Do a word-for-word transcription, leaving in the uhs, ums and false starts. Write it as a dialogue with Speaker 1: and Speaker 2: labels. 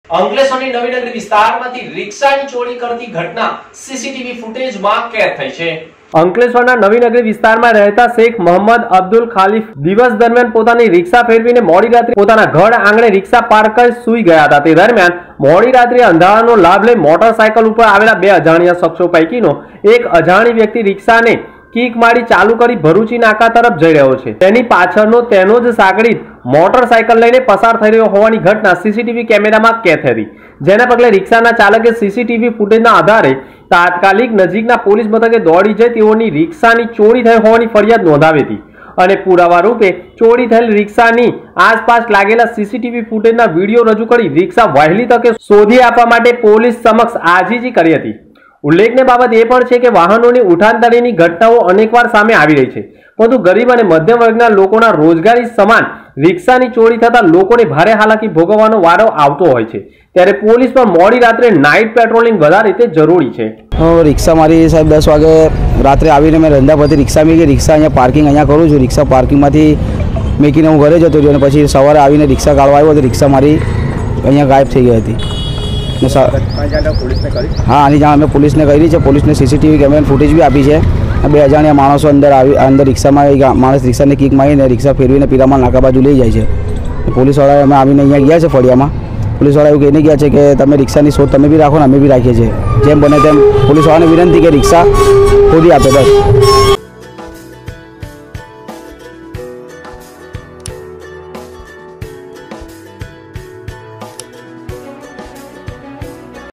Speaker 1: અંકલેશ્વરની નવીનગરી વિસ્તારમાંથી રિક્ષાની ચોરી કરતી ઘટના સીસીટીવી ફૂટેજમાં કેદ થઈ છે। અંકલેશ્વરના નવીનગરી વિસ્તારમાં રહેતા શેખ મોહમ્મદ અબ્દુલ ખાલિફ દિવસ દરમિયાન પોતાની રિક્ષા ફેરવીને મોડી રાત્રે પોતાના ઘર આંગણે રિક્ષા પાર્ક કરી સૂઈ ગયા હતા। તે દરમિયાન મોડી રાત્રે અંધારાનો લાભ લઈ મોટરસાયકલ ઉપર આવેલા બે અજાણ્યા શખ્સો પૈકીનો એક અજાણી વ્યક્તિ રિક્ષાને કિક મારી ચાલુ કરી ભરૂચી નાકા તરફ જઈ રહ્યો છે। તેની પાછળનો તેનો જ સાગરીત મોટરસાયકલ લઈને પસાર થઈ રહ્યો હોવાની ઘટના સીસીટીવી કેમેરામાં કેદ થઈ, જેના પગલે રિક્ષાના ચાલકે સીસીટીવી ફૂટેજના આધારે તાત્કાલિક નજીકના પોલીસ મથકે દોડી જઈ તેઓની રિક્ષાની ચોરી થઈ હોવાની ફરિયાદ નોંધાવી હતી અને પુરાવા રૂપે ચોરી થયેલ રિક્ષાની આસપાસ લાગેલા સીસીટીવી ફૂટેજના વિડીયો રજૂ કરી રિક્ષા વહેલી તકે શોધી આપવા માટે પોલીસ સમક્ષ આજીજી કરી હતી। ઉલ્લેખનીય બાબત એ પણ છે કે વાહનોની ઉઠાંતરીની ઘટનાઓ અનેકવાર સામે આવી રહી છે, પરંતુ ગરીબ અને મધ્યમ વર્ગના લોકોના રોજગારી સમાન રિક્ષાની ચોરી થતા લોકોને ભારે હાલાકી ભોગવવાનો વારો આવતો હોય છે। ત્યારે પોલીસ પણ મોડી રાત્રે નાઇટ પેટ્રોલિંગ વધારે તે જરૂરી છે।
Speaker 2: રિક્ષા મારી સાહેબ દસ વાગે રાત્રે આવીને મેં રંધા પરથી રિક્ષા મૂકી, રિક્ષા અહીંયા પાર્કિંગ અહીંયા કરું છું, રિક્ષા પાર્કિંગમાંથી મૂકીને હું ઘરે જતો રહ્યો અને પછી સવારે આવીને રિક્ષા કાઢવા આવ્યો તો રિક્ષા મારી અહીંયા ગાયબ થઈ ગઈ હતી। हाँ, आनी जान अमे पुलिस ने करी है। पुलिस ने सीसीटीवी कैमरा फूटेज भी आपी है। बे अजाण्या माणसों अंदर अंदर रिक्शा में माणस रिक्शा ने किक मारी रिक्शा फेरवीने पीरामाल नाका बाजू लई जाए छे। पुलिस वाला अमे आवीने अहींया गया छे फळिया में। पुलिस वाला एवुं कहीने गया छे के तमे रिक्शानी शोध तमे बी राखो ने अमे बी राखीए छीए। जेम बने तेम पुलिस वाळाने विनंती के रिक्शा खोदी आपे बस।